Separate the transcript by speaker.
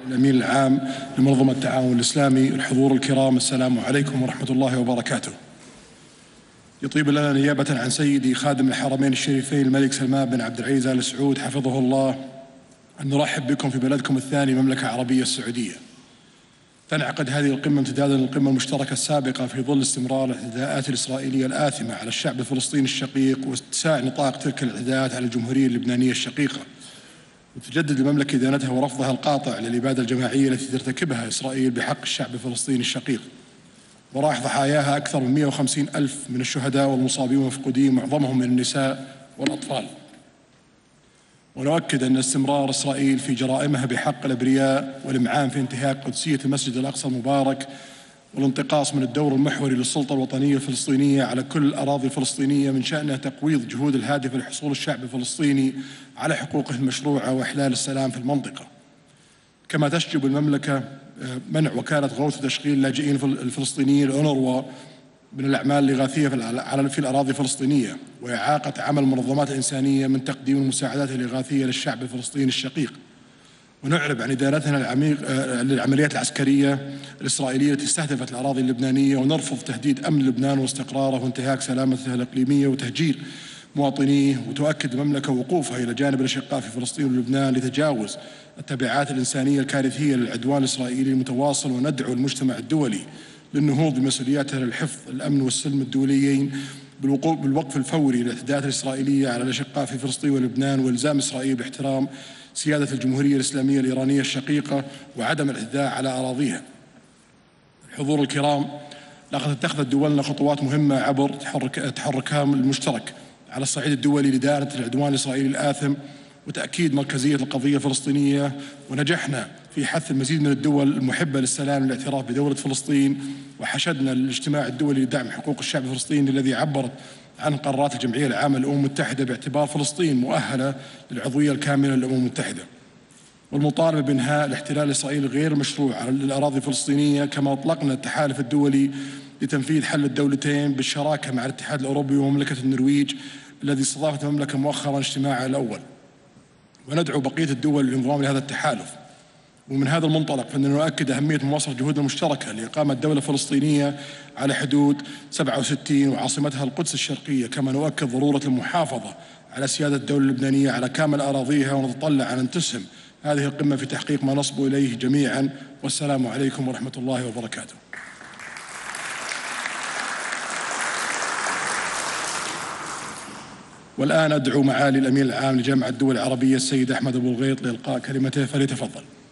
Speaker 1: الأمين العام لمنظمة التعاون الإسلامي، الحضور الكرام، السلام عليكم ورحمة الله وبركاته. يطيب لنا نيابة عن سيدي خادم الحرمين الشريفين الملك سلمان بن عبد العزيز آل سعود حفظه الله أن نرحب بكم في بلدكم الثاني المملكة العربية السعودية. تنعقد هذه القمة امتدادا للقمة المشتركة السابقة في ظل استمرار الاعتداءات الإسرائيلية الآثمة على الشعب الفلسطيني الشقيق واتساع نطاق تلك الاعتداءات على الجمهورية اللبنانية الشقيقة. وتجدد المملكة إدانتها ورفضها القاطع للإبادة الجماعية التي ترتكبها إسرائيل بحق الشعب الفلسطيني الشقيق، وراح ضحاياها أكثر من 150 ألف من الشهداء والمصابين والمفقودين، معظمهم من النساء والأطفال. ونؤكد أن استمرار إسرائيل في جرائمها بحق الأبرياء والإمعان في انتهاك قدسية المسجد الأقصى المبارك والانتقاص من الدور المحوري للسلطة الوطنية الفلسطينية على كل الأراضي الفلسطينية من شأنها تقويض جهود الهادفة لحصول الشعب الفلسطيني على حقوقه المشروعة وإحلال السلام في المنطقة. كما تشجب المملكة منع وكالة غوث وتشغيل اللاجئين الفلسطينيين الأونروا من الأعمال الإغاثية في الأراضي الفلسطينية، وإعاقة عمل المنظمات الإنسانية من تقديم المساعدات الإغاثية للشعب الفلسطيني الشقيق. ونعرب عن إدانتنا للعمليات العسكرية الإسرائيلية التي استهدفت الأراضي اللبنانية، ونرفض تهديد أمن لبنان واستقراره وانتهاك سلامتها الإقليمية وتهجير مواطنيه. وتؤكد المملكة وقوفها إلى جانب الأشقاء في فلسطين ولبنان لتجاوز التبعات الإنسانية الكارثية للعدوان الإسرائيلي المتواصل، وندعو المجتمع الدولي للنهوض بمسؤولياتها للحفظ الأمن والسلم الدوليين بالوقف الفوري للاعتداءات الإسرائيلية على الأشقاء في فلسطين ولبنان، والزام إسرائيل باحترام سيادة الجمهورية الإسلامية الإيرانية الشقيقة وعدم الاعتداء على أراضيها. الحضور الكرام، لقد اتخذت دولنا خطوات مهمة عبر تحركها المشترك على الصعيد الدولي لإدانة العدوان الإسرائيلي الآثم وتأكيد مركزية القضية الفلسطينية، ونجحنا في حث المزيد من الدول المحبة للسلام والاعتراف بدولة فلسطين، وحشدنا الاجتماع الدولي لدعم حقوق الشعب الفلسطيني الذي عبرت عن قرارات الجمعية العامة للأمم المتحدة باعتبار فلسطين مؤهلة للعضوية الكاملة للأمم المتحدة، والمطالبة بإنهاء الاحتلال الإسرائيلي غير المشروع على الأراضي الفلسطينية. كما أطلقنا التحالف الدولي لتنفيذ حل الدولتين بالشراكة مع الاتحاد الأوروبي ومملكة النرويج الذي استضافت المملكة مؤخرا اجتماعها الأول، وندعو بقية الدول للانضمام لهذا التحالف. ومن هذا المنطلق فإننا نؤكد أهمية مواصلة جهودنا المشتركة لإقامة دولة فلسطينية على حدود 67 وعاصمتها القدس الشرقية. كما نؤكد ضرورة المحافظة على سيادة الدولة اللبنانية على كامل أراضيها، ونتطلع أن تسهم هذه القمة في تحقيق ما نصبو إليه جميعا. والسلام عليكم ورحمة الله وبركاته. والآن أدعو معالي الأمين العام لجامعة الدول العربية السيد أحمد أبو الغيط لإلقاء كلمته، فليتفضل.